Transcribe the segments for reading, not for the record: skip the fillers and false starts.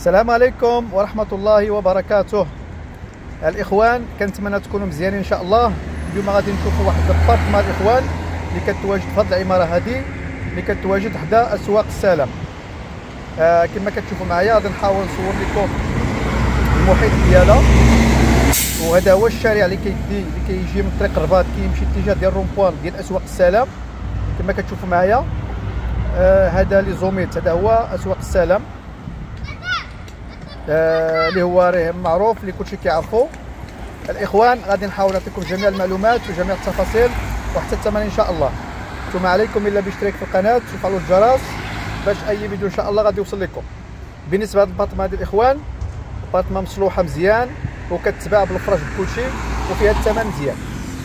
السلام عليكم ورحمة الله وبركاته. الإخوان كنتمنى تكونوا مزيانين إن شاء الله. اليوم غادي نشوفوا واحد البارتمان الإخوان اللي كتواجد في هذه العمارة هذه اللي كتواجد حدا أسواق السلام. كما كتشوفوا معايا غادي نحاول نصور لكم المحيط ديالها. وهذا هو الشارع اللي كيجي من طريق الرباط كيمشي اتجاه ديال رومبوان ديال أسواق السلام. كما كتشوفوا معايا هذا لي زوميت، هذا هو أسواق السلام اللي هو راه معروف اللي كلشي كيعرفو. الاخوان غادي نحاول نعطيكم جميع المعلومات وجميع التفاصيل وحتى الثمن ان شاء الله. ثم عليكم الا باشتراك في القناه وتفعلوا الجرس باش اي فيديو ان شاء الله غادي يوصل لكم. بالنسبه لهذا البارتمان هذا الاخوان، البارتمان مصلوحه مزيان وكتباع بالفرش بكلشي وفيها الثمن مزيان.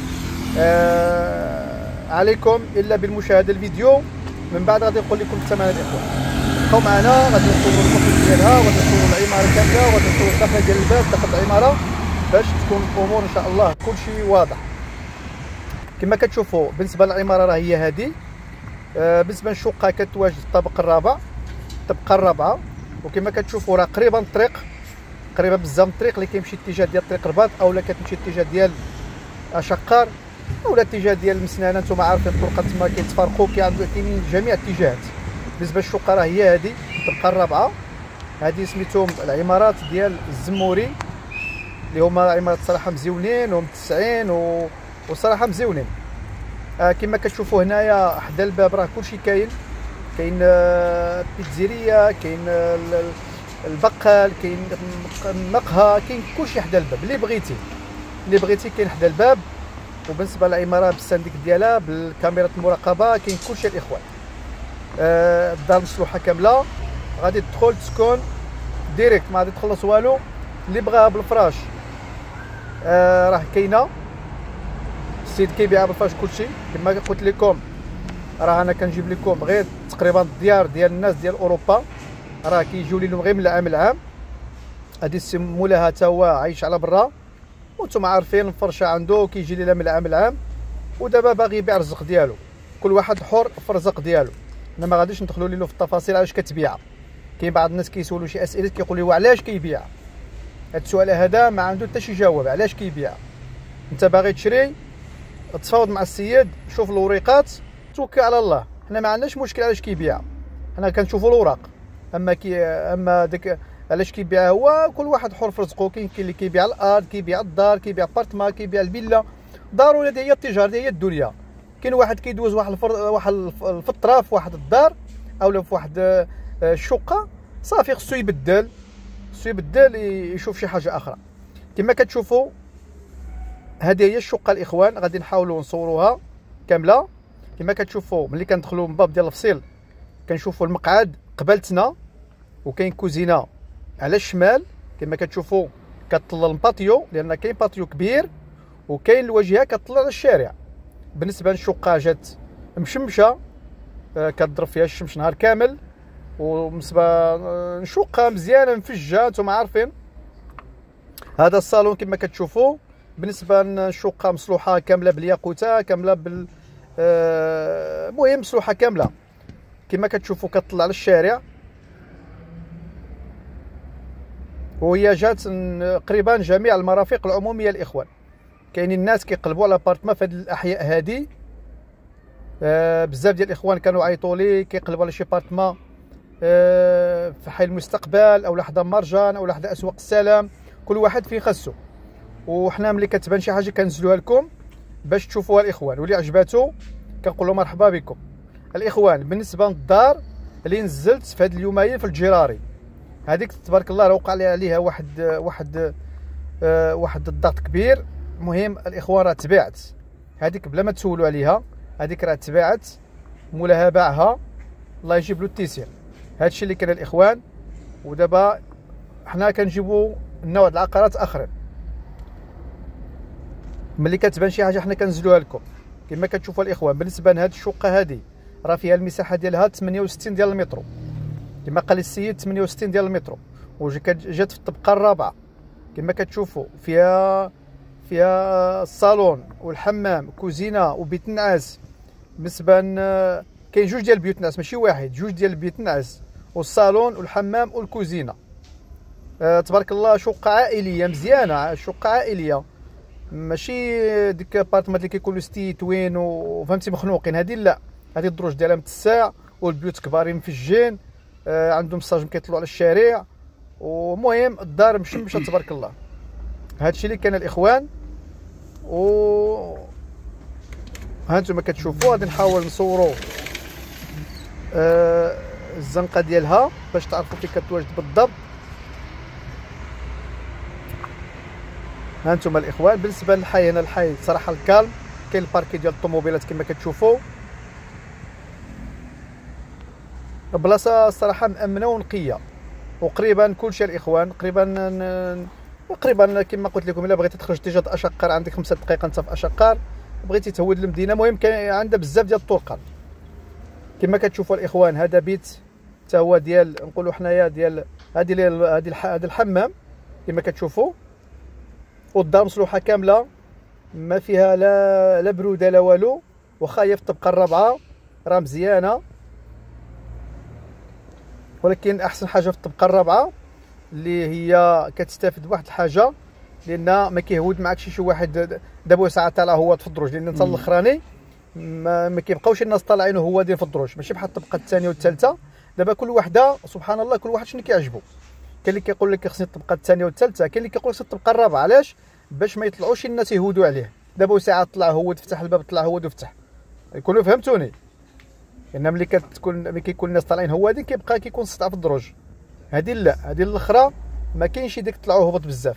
عليكم الا بالمشاهده الفيديو، من بعد غادي نقول لكم الثمن الاخوان. بقاو معنا غادي نصوروا المحيط ديالها وغادي نصوروا العماره كامله وغادي نصوروا الداخل ديال الباب داخل العماره باش تكون الامور ان شاء الله كلشي واضح. كما كتشوفوا بالنسبه للعماره راه هي هذه. بالنسبه للشقه كتواجد في الطابق الرابع، الطبقه الرابعه. وكما كتشوفوا راه قريبه من الطريق، قريبه بزاف من الطريق اللي كيمشي اتجاه ديال طريق الرباط اولا كتمشي اتجاه ديال شقار اولا اتجاه ديال المسنانه. نتوما عارفين الطرقات تما كيتفرقوا كاينين جميع الاتجاهات. بالنسبه للشقه راه هي هذه الطبقه الرابعه. هذه سميتهم العمارات ديال الزموري اللي هما عمارات صراحه مزيونين ومتسعين وصراحه مزيونين. كما كتشوفوا هنايا حدا الباب راه كلشي كاين بيتزيريا، كاين البقال، كاين مقهى، كاين كلشي حدا الباب اللي بغيتي كاين حدا الباب. وبالنسبه للعماره بالسندك ديالها بالكاميرا المراقبه كاين كلشي الاخوان. الدار مصلوحه كامله، غادي تدخل تسكن ديريكت ما غادي تخلص والو. اللي بغاها بالفراش راه كاينه، السيد كيبيعها بالفراش كلشي. كما قلت لكم راه انا كنجيب لكم غير تقريبا الديار ديال الناس ديال اوروبا راه كيجيو لهم غير من العام لعام. هادي السي مولاها حتى هو عايش على برا وانتم عارفين الفرشه عنده كيجي ليها من العام لعام. ودابا باغي يبيع الرزق ديالو، كل واحد حر في الرزق ديالو. انا ما غاديش ندخلوا له في التفاصيل علاش كتبيع. كاين بعض الناس كيسولوا شي اسئله كيقول لي وعلاش كيبيع. هاد السؤال هذا ما عنده حتى شي جواب. علاش كيبيع؟ انت باغي تشري تفاوض مع السيد، شوف الوريقات، توكل على الله. حنا ما عندناش مشكل علاش كيبيع، حنا كنشوفوا الاوراق. اما داك علاش كيبيع هو كل واحد حر في رزقه. كاين اللي كيبيع الارض، كيبيع الدار، كيبيع بارتما، كيبيع الفيلا. ضروري هذه هي التجاره، هذه هي الدنيا. كاين واحد كيدوز واحد الفتره في واحد الدار اولا في واحد الشقه صافي خصو يبدل يشوف شي حاجه اخرى. كما كتشوفوا هذه هي الشقه الاخوان، غادي نحاولوا نصوروها كامله. كما كتشوفوا ملي كندخلوا من باب ديال الفصيل كنشوفوا المقعد قبالتنا، وكاين كوزينه على الشمال. كما كتشوفوا كتطل الباتيو لان كاين باتيو كبير، وكاين الواجهه كتطلع على الشارع. بالنسبه للشقه جات مشمشه كتضرب فيها الشمس نهار كامل. وبالنسبه شقه مزيانه مفجه نتوما عارفين. هذا الصالون كما كتشوفوا. بالنسبه للشقه مصلوحه كامله بالياقوته، كامله المهم مصلوحه كامله. كما كتشوفوا كتطلع على الشارع، وهي جات تقريبا جميع المرافق العموميه الاخوان. كاينين الناس كيقلبوا على بارتما في هذه الاحياء هذه. بزاف ديال الاخوان كانوا عيطوا لي كيقلبوا على شي بارتما في حي المستقبل او حدا مرجان او حدا اسواق السلام، كل واحد فين خاصو. وحنا ملي كتبان شي حاجه كنزلوها لكم باش تشوفوها الاخوان، واللي عجباتو كنقولوا مرحبا بكم. الاخوان بالنسبه للدار اللي نزلت في هاد اليومين في الجراري، هذيك تبارك الله راه وقع عليها واحد الضغط كبير. المهم الاخوان راه تباعت هذيك بلا ما تسولوا عليها، هذيك راه تباعت، مولاها باعها الله يجيب له التيسير. هادشي اللي كان الاخوان. ودابا حنا كنجيبوا النوع د العقارات اخرين، ملي كتبان شي حاجه حنا كنزلوها لكم. كما كتشوفوا الاخوان بالنسبه لهاد الشقه هذه راه فيها المساحه ديالها 68 ديال المترو. كما قال السيد 68 ديال المترو، وجات في الطبقه الرابعه. كما كتشوفوا فيها الصالون والحمام كوزينه وبيت النعاس. بالنسبه كاين جوج ديال البيوت النعاس ماشي واحد، جوج ديال البيوت النعاس والصالون والحمام والكوزينه. تبارك الله شقه عائليه مزيانه، شقه عائليه ماشي ديك الابارتمنت اللي كيكونوا ستيتوين وفهمتي مخنوقين. هذه لا، هذه الدروج ديالها متسع والبيوت كبارين مفجين، عندهم ساج كيطلعوا على الشارع، ومهم الدار مشمشه تبارك الله. هادشي اللي كان الاخوان. و هانتوما كتشوفوا غادي نحاول نصوروا الزنقه ديالها باش تعرفوا كيف كتواجد بالضبط. هانتوما الاخوان بالنسبه للحي، هنا الحي صراحه الكالم، كاين الباركي ديال الطوموبيلات كما كتشوفوا، بلاصه الصراحه مامنه ونقيه، وقريبا كلشي الاخوان قريبا كما قلت لكم. الا بغيتي تخرج تيجي اشقر عندك 5 دقائق انت في اشقر، بغيتي تهود المدينه المهم كاين عندها بزاف ديال الطرقات كما كتشوفوا الاخوان. هذا بيت حتى هو ديال نقولوا حنايا ديال هذا الحمام كما كتشوفوا، والدار مصلوحه كامله ما فيها لا بروده لا والو، واخا هي في الطبقه الرابعه راه مزيانه، ولكن احسن حاجه في الطبقه الرابعه اللي هي كتستافد بواحد الحاجه، لان ما كيهود معك شي واحد دابا ساعه طالع هو في الدروج، لان انت الاخراني ما كيبقاوش الناس طالعين وهو داير في الدروج، ماشي بحال الطبقه الثانيه والثالثه. دابا كل وحده سبحان الله كل واحد شنو كيعجبو، كاين اللي كيقول لك خصني الطبقه الثانيه والثالثه، كاين اللي كيقول خصني الطبقه الرابعه. علاش؟ باش ما يطلعوش الناس يهودوا عليه. دابا ساعه طلع هود فتح الباب، طلع هود وفتح، يكونوا فهمتوني. لان ملي كيكون الناس طالعين هوادين كيكون السطع في الدروج. هذه لا، هذه الاخرى ما كاينش ديك طلعوا هبط بزاف.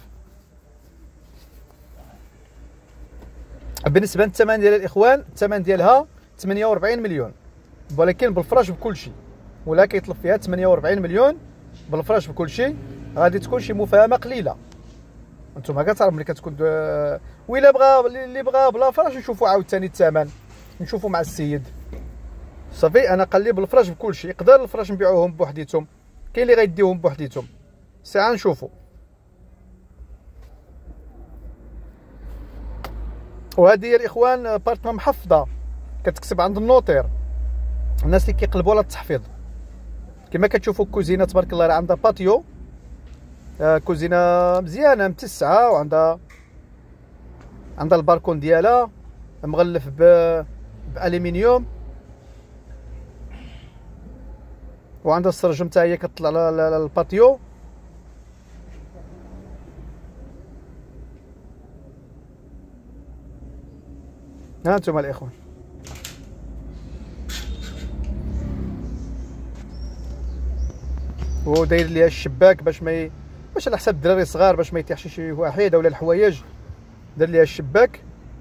بالنسبه للثمن ديال الاخوان، الثمن ديالها 48 مليون، ولكن بالفراش بكل شيء، ولا كيطلب فيها 48 مليون بالفراش بكل شيء. غادي تكون شي مفاهمه قليله، انتم كتعرفوا ملي كتكون وإلا بغى اللي بغى بلا فراش نشوفوا عاوتاني الثمن، نشوفوا مع السيد صافي. انا قال لي بالفراش بكل شيء، يقدر الفراش نبيعوهم بوحديتهم، كاين اللي غيديوهم بوحديتهم، ساعه نشوفوا. وهذه هي الاخوان بارتما محفظه كتكتب عند النوطير، الناس اللي كيقلبوا على التحفيظ. كما كتشوفوا الكوزينه تبارك الله راه عندها باتيو، كوزينه مزيانه متسعه، وعندها الباركون ديالها مغلف بالومنيوم، وعندها السرجم حتى هي كتطلع على الباتيو. ها انتم الاخوان وداير ليها الشباك باش على حساب الدراري الصغار باش ما يطيحش شي وحيده ولا الحوايج، دار ليها الشباك.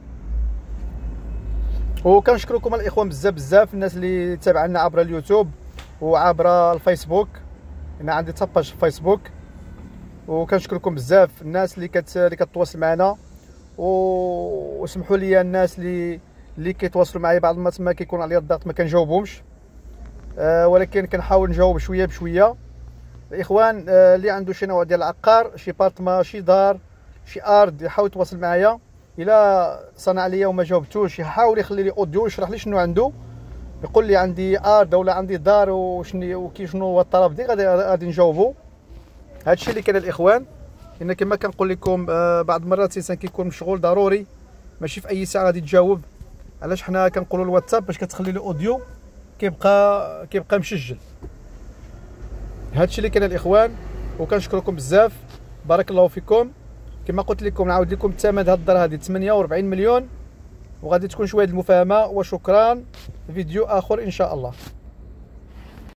وكنشكركم الاخوان بزاف الناس اللي تابعنا عبر اليوتيوب وعبر الفيسبوك، انا عندي باج في الفيسبوك، وكنشكركم بزاف الناس اللي كتواصل معنا. وسمحوا لي الناس اللي كيتواصلوا معايا بعض المرات ما كيكون عليا الضغط ما كنجاوبهمش، ولكن كنحاول نجاوب شويه بشويه. الاخوان اللي عنده شي نوع ديال العقار، شي بارتما، شي دار، شي ارض، يحاول يتواصل معايا. الا صنع ليا وما جاوبتوش يحاول يخلي لي اوديو يشرح لي شنو عنده، يقول لي عندي ارض ولا عندي دار شنو هو الطلب ديالي، غادي نجاوبو. هادشي اللي كاين الاخوان. ان كما كنقول لكم بعض المرات الانسان كيكون مشغول ضروري، ماشي في اي ساعه غادي تجاوب. علاش حنا كنقولوا الواتساب باش كتخلي لي اوديو كيبقى مسجل. هادشي اللي كاين الاخوان، وكنشكركم بزاف، بارك الله فيكم. كما قلت لكم نعاود لكم الثمن هاد الدار هذه 48 مليون، وغادي تكون شويه المفاهمه. وشكرا، فيديو اخر ان شاء الله.